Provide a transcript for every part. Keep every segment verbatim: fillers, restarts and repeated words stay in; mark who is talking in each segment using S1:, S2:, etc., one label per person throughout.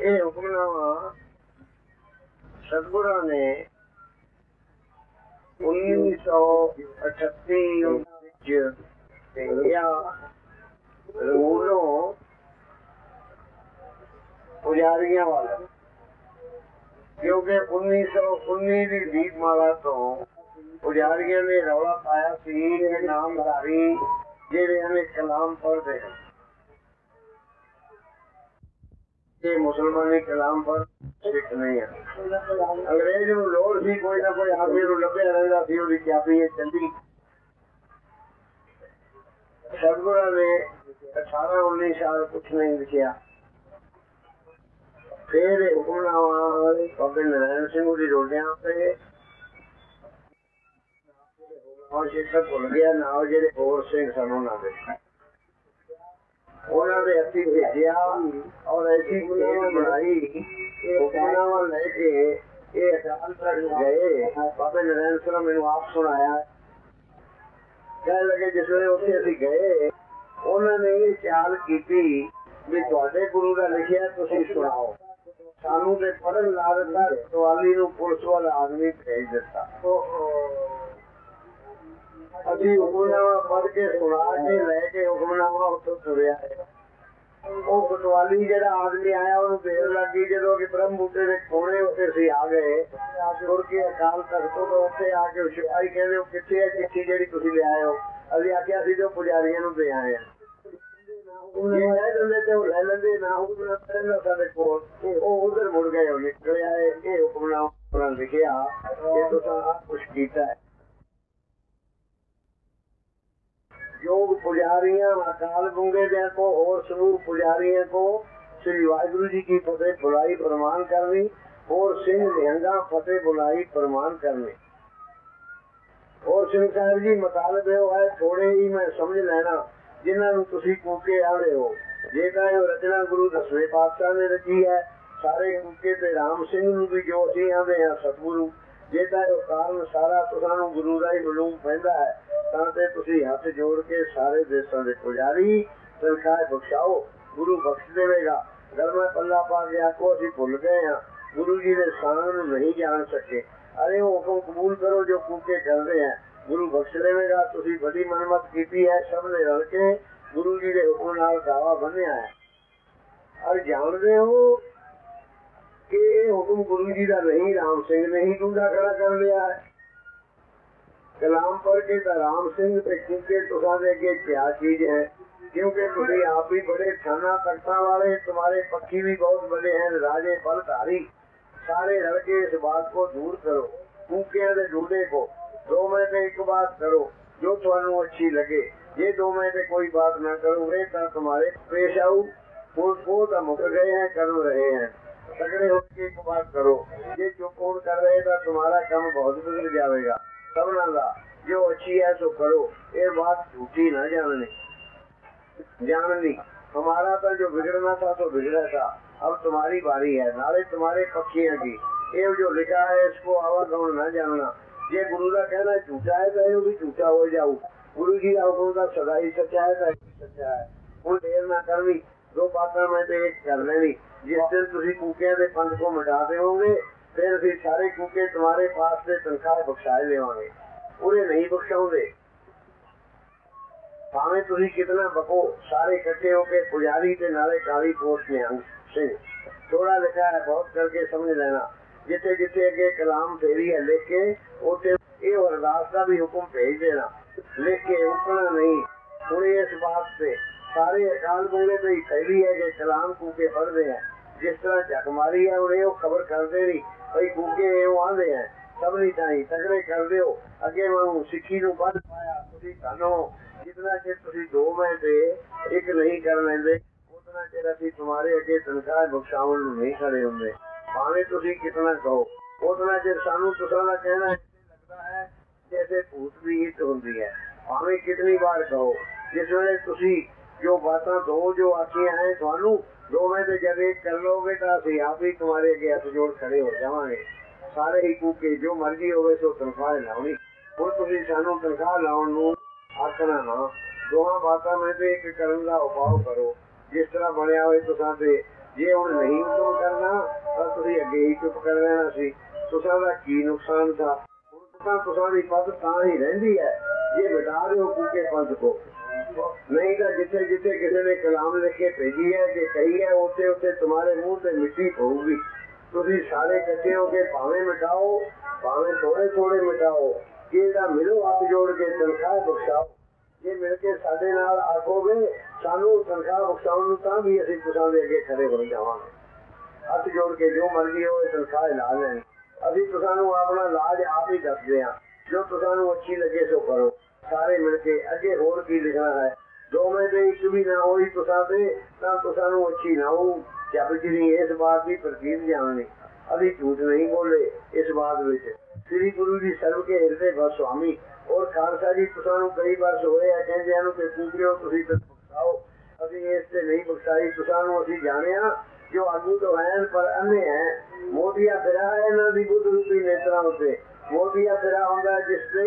S1: ਇਹ ਹੁਕਮਨਾਮਾ ਸਤਿਗੁਰਾਂ ਨੇ उन्नीस सौ अठत्ती पुजारियां वाला, क्योंकि उन्नीस सौ उन्नीस की दीपमाला तो पुजारियां ने रौला पाया सी कि नामधारी जेड़े कलाम पढ़ते हैं, ये मुसलमानी कलाम पर सिख नहीं है। अंग्रेज नूं लोड़ सी कोई ना कोई आदमी नूं लभ्या रहिंदा सी, उहदी चाबी चली। सतगुरां ने अठारह उन्नीस साल कुछ नहीं लिखिया। फिर हुक्मनामा बाबे नारायण सिंह दी रोटियां पे और जितना भुल गया नाम जेडे होर सिंह सन उन्हां दे उन्हां दे हत्थी भेजिया और ऐसी खेल बनाई। हुक्मनामा लेके ये अकाल तक गए। बाबे नारायण सिंह मैनू आप सुनाया, कह लगे जिसले उत्थे असीं गए उन्होंने ये चाल की भी तुहाडे गुरु दा लिखिया तुसीं सुनाओ। सानू ते पढ़न ला दिता, सवाली नूं पुलिस वाला आदमी भेज दिता। असीं हुक्मनामा पढ़ के सुना के लैके हुक्मनामा उत्थों तुरिया है। वो कोतवाली जेड़ा आदमी आया उन्हें देर लगी, जो कि ब्रह्म बूटे के कोने उत्ते सी आ गए तुर के अकाल तख्त तो उत्थे आके सिपाही कहते कित्थे है चिट्ठी जेड़ी तुसीं ले आए हो। असीं आख्या सी जो पुजारियां नूं दे आए हैं, उधर मुड़ गए निकले आए। ये हुक्मनामा लिखिया ये तुसां कुछ कीता है। योग पुजारियां अकाल गूंगे दे को और समूह पुजारियों को श्री वाहिगुरु जी की फतेह बुलाई प्रमाण करनी और सिंह निहंगा फतेह बुलाई प्रमाण करनी। और सिंह साहब जी मतलब है थोड़े ही मैं समझ लेना जिन्होंने तुसी कूके आ रहे हो। जेका रचना गुरु दसवें पातशाह ने रची है, सारे कूके ते राम सिंह नूं भी जो असीं आंदे आ सतगुरु, जेका कारण सारा तुसां गुरु का ही मालूम पैंदा है। तांते तुसी हाथ जोड़ के सारे देशों के पुजारी तनख्वाह बख्शाओ, गुरु बख्श देगा। घर में पल्ला पा के आखो असीं भुल गए हैं, गुरु जी ने शान नहीं जान सके। अरे वो हुक्म कबूल करो जो कूके कर रहे हैं, गुरु बख्श देगा। तुसी बड़ी मनमत की है, सब ने रल के गुरु जी के हुक्म नाल दावा बनिया है। और जानते हो कि हुक्म गुरु जी का नहीं, राम सिंह ने ही टूंडा खड़ा कर लिया है। कलाम पढ़ के राम सिंह पे कूके तुसां दे अगे क्या चीज है, क्योंकि तुसी आप भी बड़े थाना तख्ता वाले, तुम्हारे पक्षी भी बहुत बड़े हैं, राजे बलधारी। सारे रल के इस बात को दूर करो, कूकिया दे डूडे को। दो में से एक बात करो जो तुहानू अच्छी लगे, ये दो में से कोई बात ना करो, वे तो तुम्हारे पेश आऊ। वो तो मुक गए हैं, कर रहे हैं, तगड़े होकर एक बात करो। ये चुप होड़ कर रहे तो तुम्हारा काम बहुत बिगड़ जाएगा। सबना दा जो अच्छी है सो करो, ये बात झूठी ना जाननी जाननी। हमारा तो जो बिगड़ना था तो बिगड़ा था, अब तुम्हारी बारी है, नाले तुम्हारे पक्षियों की। ये जो लिखा है इसको आवागमन न जानना। ये गुरु का कहना झूठा है तो भी झूठा हो जाऊ। गुरु जी का हुक्म का सदा ही सच्चा है तो सच्चा है। हूँ देर ना करनी, दो बातें मैं तो एक कर लेनी। जिस दिन तुम कूकिया के पंथ को मिटा दोगे फिर फिर सारे कूके तुम्हारे पास से तनख्वाह बख्शाए लेवांगे, पूरे नहीं बख्शाओगे। भावे तुम कितना बको, सारे इकट्ठे होके पुजारी के नाले काली पोस्ट में सिंह थोड़ा लिखा है, बहुत करके समझ लेना। जिथे जिथे अगे कलाम फेरी है लिख के उसे ये अरदास का भी हुक्म भेज देना, लिख के उठना नहीं। पूरी इस बात से सारे अकाल बोले तो फैली है कि कलाम कूके पढ़ते हैं। जिस तरह झक मारी है उन्हें वो खबर करते नहीं भाई कूके आते हैं, सब नहीं चाहिए तगड़े कर दो। अगे मैं सिक्खी नूं पढ़ पाया तुसीं धन हो। जितना चिर तुसीं दो में से एक नहीं कर लेंदे उतना चिर असीं तुम्हारे अगे तनख्वाह बख्शावन नूं नहीं खड़े होंदे। भावें तुसीं कितना कहो उतना चिर सानू तुसां दा कहना लगता है जैसे भूत की हिट होंदी है। भावें कितनी बार कहो, जिस वेले तुसीं जो बातां दो जो आखियां हैं तुहानू दो में से जब एक कर लोगे तो असीं आप ही तुम्हारे अगे हथ जोड़ खड़े हो जावांगे। सारे ही कूके जो मर्जी होवे सो तनख्वाह लाउणी। हुण तुसीं सानू तनख्वाह लाउण नूं आखना ना, दोहां बातां में से एक करन दा उपाव करो। जिस तरह बनिया होए तुसां ते जे हुण नहीं उद्यम करना तां तुसीं अगे ही चुप कर रहना सी। तुसां दा की नुकसान था? हुण तुसां दी पद तां ही रहिंदी है जे मिटा दिओ कूके पंथ को। नहीं तो जिथे जिथे किसी ने कलाम लिख के भेजी है कि कही है उत्थे उत्थे तुम्हारे मुंह से मिट्टी पऊगी। तुसीं सारे इकट्ठे हो के भावें मिटाओ भावें थोड़े थोड़े मिटाओ, ये तां मिलो हथ जोड़ के तनख्वाह बख्शाओ। जे मिल के साडे नाल आखोगे सानू तनख्वाह बख्शाउण नूं तां भी असीं तुसां दे अगे खड़े हो जावांगे। हथ जोड़ के जो मर्जी होवे तनख्वाह ला लैण। असीं तुसां नूं अपना लाज आप ही दसदे हां, जो तुसां नूं अच्छी लगे सो करो। सारे मिल के अगे होर की लिखना है। दोवें ते एक भी ना होई तुसां ते तां तुसां नूं अच्छी ना हो। जब जी इस बात की प्रतीत जाननी अभी झूठ नहीं बोले इस बात विच। श्री गुरु जी सर्व के हृदय बस स्वामी और खालसा जी तुसां नूं कई बार सोए है कहंदे हन कि कूकरिओ तुसीं ते बख्शाओ। अभी इस ते नहीं बख्शाई। तुसां नूं असीं जाणिया जो आगू तो हैं पर अन्ने हैं। मोतिया फिरा है इन्हां दी बुद्ध रूपी नेत्रां उत्ते। मोतिया फिरा हुंदा जिस ते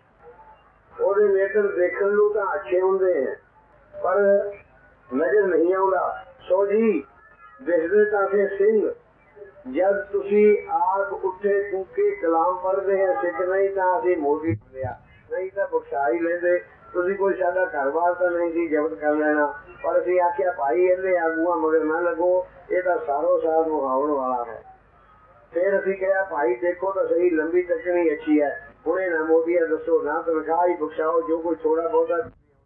S1: ओहदे नेत्र देखण नूं तां अच्छे हुंदे हैं पर नजर नहीं आउंदा। सो जी दिसदे तां थे सिंह जब तुसी आप उठे कूके कलाम पढ़ते हैं सिख नहीं तो असीं मोदी लिया नहीं तो बख्शा ही लेंदे। तुसी कोई साडा घर बार तो नहीं सी जब्त कर लेना पर असीं आख्या भाई इहदे आगूआ मगर ना लगो ये तो सारो साल मुहाउण वाला है। फिर असीं कहा भाई देखो तो सही लंबी तकनी अच्छी है हुणे ना मोदिया दसो ना तनख्वाह ही बख्शाओ जो कोई थोड़ा बहुता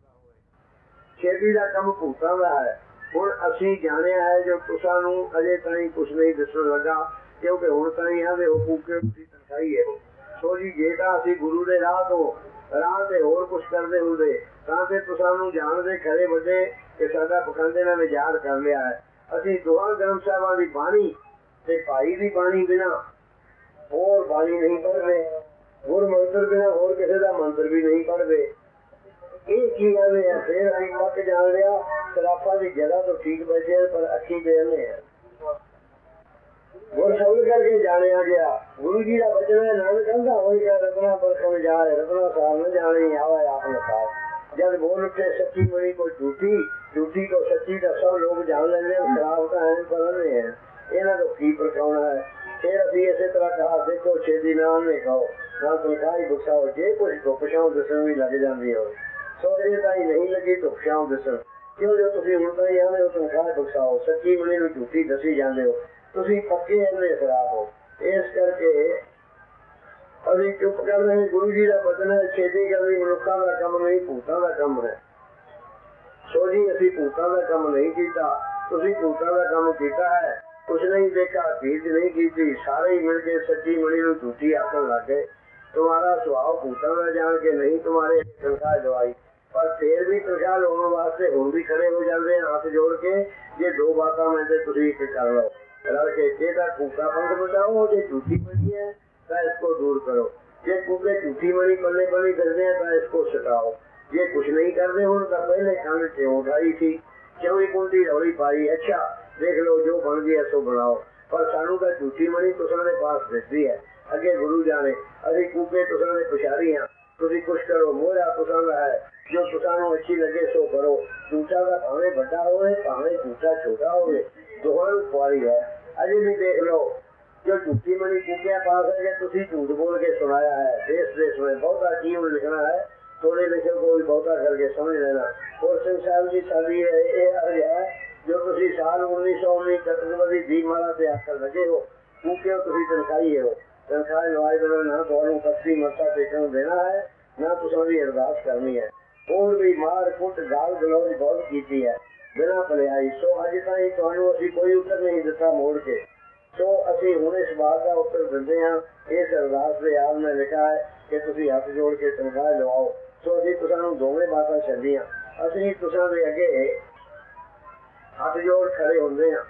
S1: छेती का कम भूतां दा है। हुण असीं जाणिया है जो तुसां नूं अजे ताईं कुछ नहीं दसण लगा क्योंकि हुण ताईं आंदे हो कूके दी तनखाही है। सो जी जे तां असीं गुरु दे राह तो राह ते होर कुछ करदे हुंदे तां ते तुसां नूं जाणदे खरे वड्डे कि साडा पखंड इन्हां ने याद कर लिया है। असीं दोहां ग्रंथ साहिबां दी बाणी ते भाई दी बाणी बिना होर बाणी नहीं पढ़दे। गुर मंत्र बिना होर किसी दा मंत्र भी नहीं पढ़दे। ਇਹ ਕੀ ਕਹਿੰਦੇ ਆ ਫਿਰ ਅਸੀਂ ਪੱਕ ਜਾਣ ਲਿਆ ਸਰਾਫਾਂ ਦੀ ਜਗ੍ਹਾ ਤੋਂ ਠੀਕ ਬੈਠੇ ਪਰ ਅੱਖੀ ਬੇਹਨੇ ਆ। ਗੁਰ ਸ਼ਬਦ ਕਰਕੇ ਜਾਣਿਆ ਗਿਆ ਗੁਰੂ ਜੀ ਦਾ ਬਚਨ ਹੈ ਨਾਨਕ ਕਹਿੰਦਾ ਹੋਈ ਗਿਆ ਰਤਨਾ ਪਰਖਣ ਜਾਏ ਰਤਨਾ ਸਾਰ न जाने आवे आपने पास। जब बोल उठे सच्ची मणि को झूठी झूठी को सच्ची का सब लोग जान लेंगे खराब तो है पर है इन्हों को की परखाना है। फिर अभी इसी तरह कहा देखो छेदी नाम ने कहो ना तनखाही बख्शाओ जे कुछ धुप छाओ दसन भी लग जाती हो सोचे ताई नहीं लगी धुप छाओ दसन क्यों जो तुम हूं ताई आने हो तनखाह बख्शाओ सच्ची मणि में झूठी दसी जाते हो तुम पक्के इन्ने खराब हो। इस करके अभी चुप कर रहे गुरु जी का बचन है छेदी करनी मनुखा का कम नहीं भूतां का कम है। सो जी असी भूतां का कम नहीं किया तुसी भूतां का कम किया है कुछ नहीं देखा चीज नहीं की सारे ही मिलके सच्ची मणि में झूठी आखन लग गए। तुम्हारा स्वभाव भूतां का जान के नहीं तुम्हारे तनख्वाह दवाई पर फिर भी तनख्वाह लाने वास्ते हुण भी खड़े हो जाते हैं हाथ जोड़ के ये दो बातें मैं तुसी एक कर लो रल के जेदा कूका पंख बचाओ जो झूठी मणि है तो इसको दूर करो जे कूके झूठी मणि पल्ले पल्ले करते हैं तो इसको सटाओ। ये कुछ नहीं करते हूँ तो पहले खंड क्यों उठाई थी क्यों ही कुंडी रौली पाई अच्छा देख लो जो बन गया सो बनाओ पर सानू तो झूठी मणि तुसां दे पास दिसदी है अगे गुरु जाने अभी कूके तुसां दे पुछारी हाँ तुसी कुछ करो मोरा तुसां दा है जो तुसां नूं अच्छी लगे सो करो। झूठा का भावे बड़ा होवे भावे झूठा छोटा होवे दोहां नूं खुआरी है। अजे भी देख लो जो झूठी मणि कूकिया पास है कि तुसी झूठ बोल के सुनाया है देश देश में बहुता जीवन लिखना है थोड़े लिखे को भी बहुता करके समझ लेना। और सिंह साहब जी साडी है जो तुसी साल उन्नीस सौ उन्नीस कतरवदी दीमाला से आकर लगे हो कूके तुसी तनखाही हो तनखाह लवाई देना ना तुहानू कस्ती मत्था टेकन देना है ना तुसां दी अरदास करनी है। और भी मार कुट गाल गलौज बहुत की है बिना भलाई। सो अज ताईं तुहानू असीं कोई उत्तर नहीं दिता मोड़ के सो असीं हुण इस बात का उत्तर दिंदे हां। इस अरदास दे आल में लिखा है कि तुसीं हथ जोड़ के तनखाह लवाओ। सो असीं तुसां नूं दोवें बातां छड्डियां असीं तुसां दे अगे हथ जोड़ खड़े होंदे हां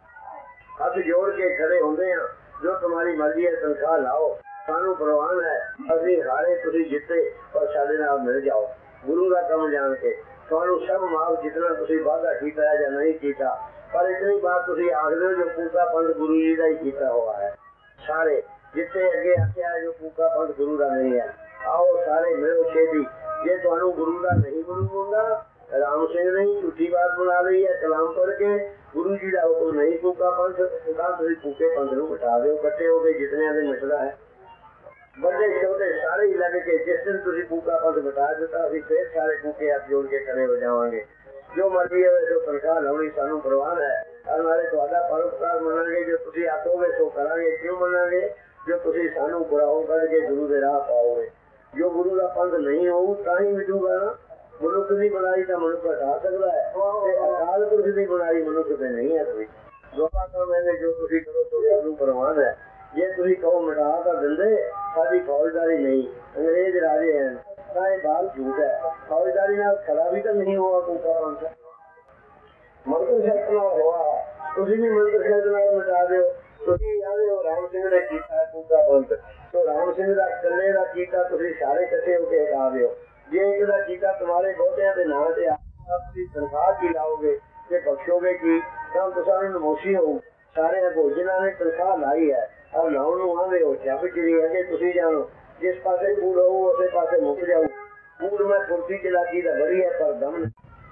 S1: हथ जोड़ के खड़े होंदे हां जो तुम्हारी मर्जी है तनख्वाह लाओ सानू प्रवान है असीं हारे तुसीं जिते पर साडे नाल मिल जाओ गुरु का कम जान के तुहानू सब माफ जितना तुसीं वादा कीता है या नहीं कीता पर इतनी बात तुसीं आखदे हो जो कूका पंथ गुरु जी का ही कीता हुआ है। सारे जिथे अगे आख्या है जो कूका पंथ गुरु का नहीं है आओ सारे मिलो छेदी जे तुहानू गुरु का नहीं गुरु होगा राम सिंह ने झूठी बात बना ली है कलाम पढ़ के। गुरु जी का हुक्म नहीं फूका पंथ, फूके पंथ नूं मिटा दो। इकट्ठे हो गए जितने ने मिटदा है, बड़े छोटे सारे ही लग के जिस दिन तुसीं फूका पंथ मिटा दिता असीं फिर सारे फूके हाथ जोड़ के खड़े हो जावांगे। जो मर्जी होवे सो तनख्वाह लाउणी सानूं परवाह है। और नाले तुहाडा परोपकार मनांगे, जो तुसीं आखोगे सो करांगे। क्यों मनांगे? जो तुसीं सानूं गुराहों कढ के गुरु दे राह पाओगे। जो गुरु का पंथ नहीं होऊ तां ही मिटूगा ना। मनुख की बनाई तो मनुख हटा सकता है, अकाल पुरख की बनाई मनुख से नहीं है। कोई दोनों काम है जो तुसीं करो तो सानूं परवान है। जे तुसीं कहो मिटा तो दिंदे, साडी फौजदारी नहीं। अंग्रेज राजे हैं तां ये बात झूठ है। फौजदारी नाल खड़ा भी तो नहीं हुआ फूका पंथ। मंत्र शक्त नाल हुआ, तुसीं भी मंत्र शक्त नाल मिटा दो। तुसीं आदे हो राम सिंह ने कीता फूका पंथ, तो राम सिंह दा कल्ले दा कीता तुसीं सारे इकट्ठे होके हटा दिओ। जे एक दा कीता तुम्हारे बहुतियां दे नाम ते आपकी तनख्वाह की लाओगे ते बख्शोगे की, तां तुसां नूं नमोशी होऊ। सारे भोजनां ने तनख्वाह लाई है और लाउण नूं आंदे हो जब चिड़ी है कि तुसीं जानो जिस पासे कूड़ होऊ उसे पासे मुक जाऊ। कूड़ में फुर्ती चलाकी दा बड़ी है पर दम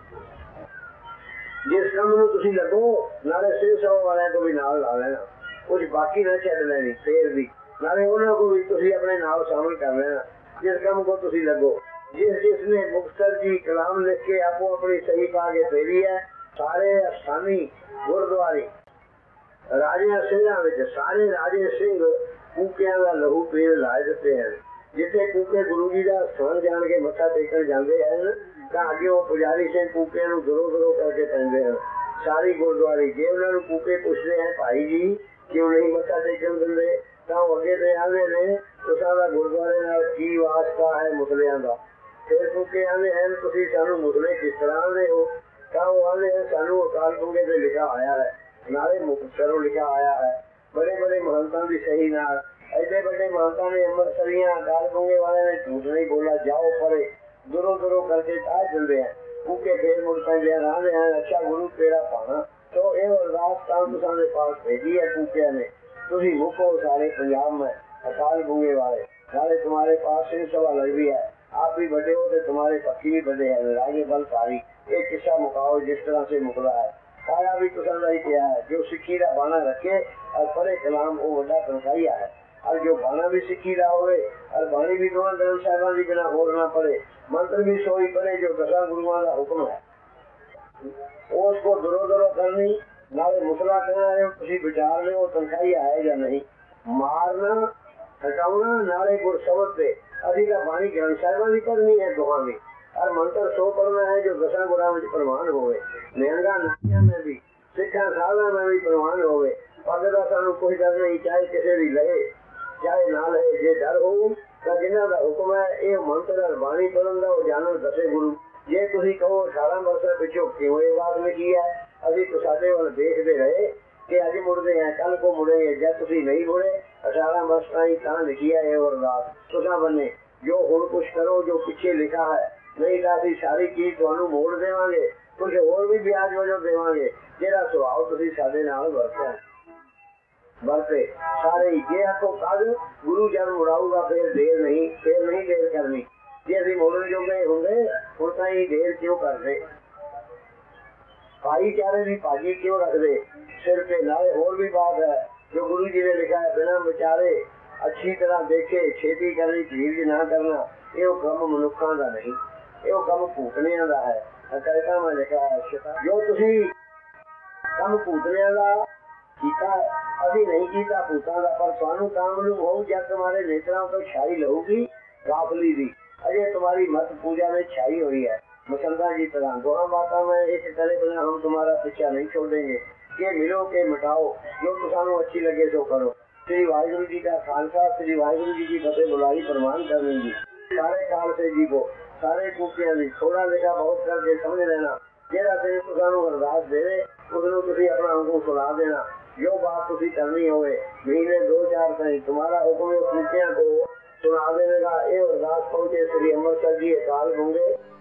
S1: जिस काम नूं तुसीं लगो नाले सिर सौ वालियां को भी नाल ला लेना, कुछ बाकी ना छड्ड लेनी। फिर भी नाले उन्हां को भी तुसीं अपने नाल शामिल कर लेना जिस काम को तुसीं लगो। जिस जिसने मुक्तसर जी कलाम लिख के आपो अपनी सही पा के फेरी है, सारे स्थानी गुरुद्वारे राजे सिंह विच सारे राजे सिंह कूकियां का लहू पीण लाए दिते हैं। जिथे कूके गुरु जी का स्थान जान के मत्था टेकन जाते हैं तां अगे वो पुजारी सिंह कूकियां नूं दुरो दुरो करके पैंदे हैं। सारी गुरुद्वारे जे उन्हां नूं कूके पुछदे हैं भाई जी क्यों नहीं मत्था टेकन दिंदे, तां अगे ते आंदे ने तुसां दा गुरुद्वारे नाल की वास्ता है मुसलियां दा। फिर कूके आंदे हैं तुसीं सानूं मुसले किस तरह आंदे हो, तां वो आंदे हैं सानूं अकाल पुरख ते लिखा आया है, नाले मुक्तसरों लिखा आया है। बड़े बड़े महंतां दी सही नाल ऐडे बड़े महंतां ने अमृतसरियां अकाल पुरख वाले ने झूठ नहीं बोला, जाओ परे दुरो दुरो करके टाह दिंदे हैं। कूके फिर मुड़ पैंदे हैं, आंदे हैं अच्छा गुरु तेरा पाना। तो ये अरदास तां तुसां दे पास भेजी है कूकिया ने, तुसीं मुको सारे पंजाब में अकाल पुरख वाले। नाले तुम्हारे पास सिंह सभा लगती है, आप भी बड़े हो तो तुम्हारे पक्षी भी बड़े हैं। रागे बल सारी एक किस्सा मुकाओ जिस तरह से मुकदा है। खाया भी तुसां दा ही किया है, जो सिक्खी दा बाना रखे और पढ़े कलाम वो वड्डा तनखाइया है। और जो बाना भी सिक्खी दा होवे और बाणी भी दोवां ग्रंथ साहिबां दी बिना होर ना पढ़े, मंत्र भी सोई पढ़े जो दसां गुरुआं दा हुक्म है, उसको दुरो दुरो करनी। नाले मुसला कहना है तुसीं विचार ले वो तनखाइया है या नहीं। मारना हटाउणा नाले गुरसबद ते अभी का बाणी ग्रंथ साहिबां दी पढ़नी है दोहां दी। और मंत्र सो पढ़ना है जो दसां गुरां विच प्रवान होवे। निहंगा नाचियां में भी सिक्खां साधां में भी प्रवान होवे। पग दा सानूं कोई डर नहीं, चाहे किसे दी लहे चाहे ना लहे। जे डर होऊ तां जिन्हां दा हुक्म है ये मंत्र और बाणी पढ़न दा वो जानन दसे गुरु। जे तुसीं कहो अठारह वर्षां पिछों क्यों ये बात लिखी है, असीं तुसाडे वल देखदे रहे कि अज मुड़दे हैं कल को मुड़ेंगे। जब तुसीं नहीं मुड़े अठारह वर्ष ताईं तां लिखी है ये अरदास तुसां बन्ने जो हुण कुछ करो जो पिछे लिखा है, नहीं तो असीं सारी चीज तुहानूं मोड़ देवांगे, कुछ होर भी ब्याज वजों देवांगे जिहड़ा सुभाव तुसीं साडे नाल वरतिआ वरते सारे ही। जे आखो कल गुरु जब मुड़ाऊगा फिर देर नहीं, फिर नहीं देर करनी। जे असीं मोड़न जोगे हुंदे हुण ताईं देर क्यों करदे, भाईचारे की भाजी क्यों रखते सिर पे। नाले होर भी बात है जो गुरु जी ने लिखा है, बिना विचारे अच्छी तरह देखे छेती करनी धीरज ना करना, ये कम मनुखा का नहीं, ये कम भूतनिया का है। हकीकत में लिखा है जो तुसीं कम भूतनिया का कीता अभी नहीं कीता भूतों का, पर तुहानूं काम नूं होऊ जब तुम्हारे नेत्रों पर छाई लहूगी काफली दी। अजय तुम्हारी मत पूजा में छाई हुई है मसंदा जी तरह। दोनों बातों में एक करे बिना हम तुम्हारा पीछा नहीं छोड़ेंगे। के मिलो के मिटाओ जो तुसानू अच्छी लगे सो करो। श्री वाहिगुरु जी का खालसा, श्री वाहिगुरु जी की फतेह बुलाई प्रमाण करने की सारे काल से जी को सारे कूकियां दी थोड़ा लिखा बहुत करके समझ लेना। जेड़ा से तुसानू अरदास देवे उसनू तुसी अपना अंगू सुना देना। जो बात तुसी करनी होवे महीने दो चार ताईं तुम्हारा हुक्म कूकियां को सुना देने का। ये अरदास पहुंचे श्री अमृतसर जी अकाल गंगे